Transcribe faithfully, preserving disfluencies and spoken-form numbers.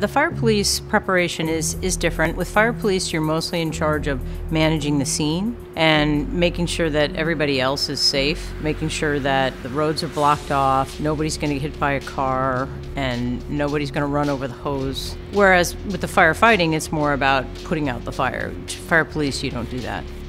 The fire police preparation is, is different. With fire police, you're mostly in charge of managing the scene and making sure that everybody else is safe, making sure that the roads are blocked off, nobody's going to get hit by a car, and nobody's going to run over the hose. Whereas with the firefighting, it's more about putting out the fire. Fire police, you don't do that.